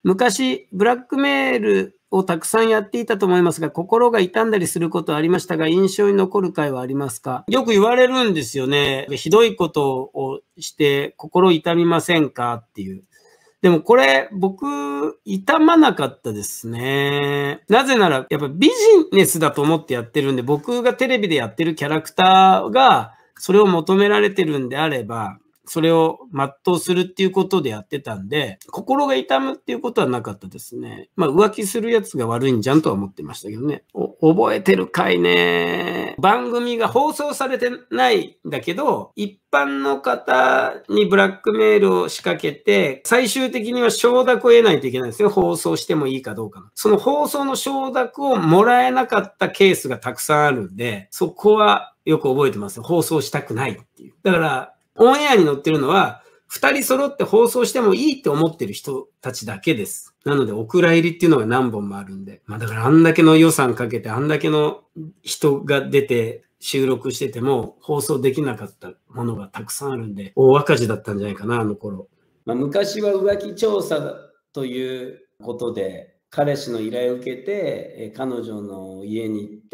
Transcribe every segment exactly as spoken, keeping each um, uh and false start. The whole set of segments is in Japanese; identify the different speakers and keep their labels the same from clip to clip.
Speaker 1: 昔、ブラックメールをたくさんやっていたと思いますが、心が痛んだりすることはありましたが、印象に残る回はありますか？よく言われるんですよね。ひどいことをして心痛みませんかっていう。でもこれ、僕、痛まなかったですね。なぜなら、やっぱビジネスだと思ってやってるんで、僕がテレビでやってるキャラクターが、それを求められてるんであれば、それを全うするっていうことでやってたんで、心が痛むっていうことはなかったですね。まあ浮気するやつが悪いんじゃんとは思ってましたけどね。覚えてるかいね。番組が放送されてないんだけど、一般の方にブラックメールを仕掛けて、最終的には承諾を得ないといけないんですよ。放送してもいいかどうかの。その放送の承諾をもらえなかったケースがたくさんあるんで、そこはよく覚えてます。放送したくないっていう。だから、オンエアに載ってるのは、二人揃って放送してもいいって思ってる人たちだけです。なので、お蔵入りっていうのが何本もあるんで。まあだからあんだけの予算かけて、あんだけの人が出て収録してても、放送できなかったものがたくさんあるんで、大赤字だったんじゃないかな、あの頃。まあ昔は浮気調査ということで、彼氏の依頼を受けて、彼女の家に行って、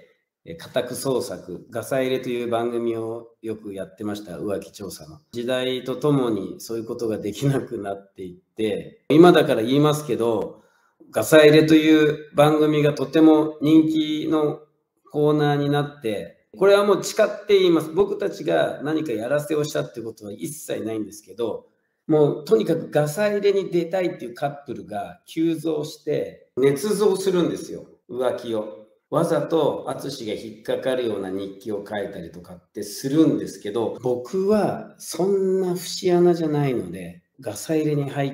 Speaker 1: 家宅捜索、ガサ入れという番組をよくやってました、浮気調査の。時代とともにそういうことができなくなっていって、今だから言いますけど、ガサ入れという番組がとても人気のコーナーになって、これはもう誓って言います。僕たちが何かやらせをしたってことは一切ないんですけど、もうとにかくガサ入れに出たいっていうカップルが急増して、捏造するんですよ、浮気を。わざと淳が引っかかるような日記を書いたりとかってするんですけど、僕はそんな節穴じゃないので、ガサ入れに入って、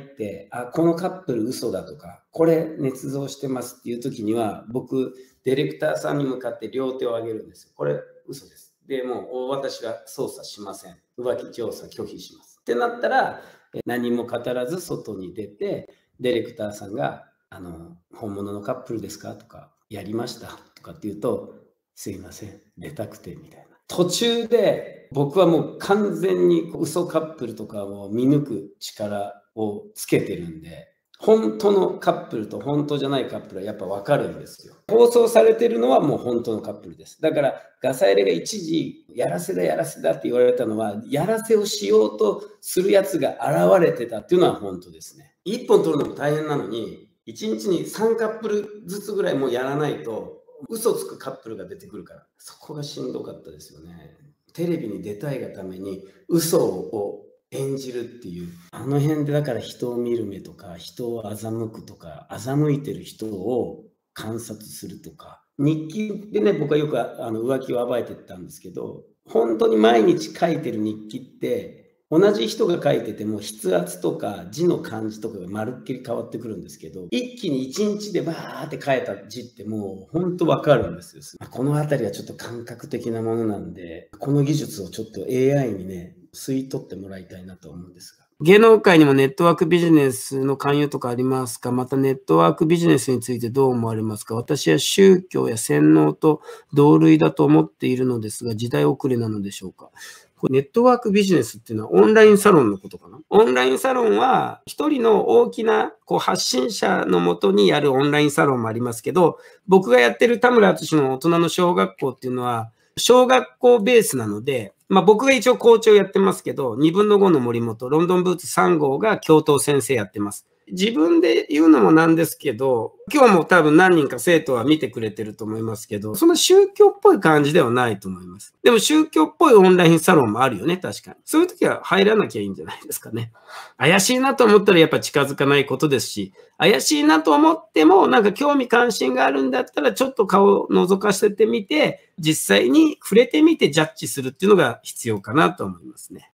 Speaker 1: あ、このカップル嘘だとか、これ捏造してますっていう時には、僕、ディレクターさんに向かって両手を上げるんですよ。これ嘘です。で、もう私は捜査しません。浮気調査拒否します。ってなったら、何も語らず外に出て、ディレクターさんが、あの、本物のカップルですかとか、やりましたとかって言うと、すいません、出たくてみたいな。途中で僕はもう完全に嘘カップルとかを見抜く力をつけてるんで、本当のカップルと本当じゃないカップルはやっぱ分かるんですよ。放送されてるのはもう本当のカップルです。だからガサ入れが一時やらせだやらせだって言われたのは、やらせをしようとするやつが現れてたっていうのは本当ですね。一本取るのも大変なのに、いちにちにさんカップルずつぐらいもやらないと嘘つくカップルが出てくるから、そこがしんどかったですよね。テレビに出たいがために嘘を演じるっていう、あの辺でだから人を見る目とか、人を欺くとか、欺いてる人を観察するとか、日記でね、僕はよくあの浮気を暴いてったんですけど、本当に毎日書いてる日記って同じ人が書いてても筆圧とか字の感じとかがまるっきり変わってくるんですけど、一気に一日でバーって書いた字ってもう本当わかるんですよ。このあたりはちょっと感覚的なものなんで、この技術をちょっと エーアイ にね、吸い取ってもらいたいなと思うんですが。芸能界にもネットワークビジネスの勧誘とかありますか？またネットワークビジネスについてどう思われますか？私は宗教や洗脳と同類だと思っているのですが、時代遅れなのでしょうか？これネットワークビジネスっていうのはオンラインサロンのことかな？オンラインサロンは一人の大きなこう発信者のもとにやるオンラインサロンもありますけど、僕がやってる田村淳の大人の小学校っていうのは小学校ベースなので、まあ僕が一応校長やってますけど、にぶんのごの森本、ロンドンブーツさん号が教頭先生やってます。自分で言うのもなんですけど、今日も多分何人か生徒は見てくれてると思いますけど、そんな宗教っぽい感じではないと思います。でも宗教っぽいオンラインサロンもあるよね、確かに。そういう時は入らなきゃいいんじゃないですかね。怪しいなと思ったらやっぱ近づかないことですし、怪しいなと思ってもなんか興味関心があるんだったらちょっと顔を覗かせてみて、実際に触れてみてジャッジするっていうのが必要かなと思いますね。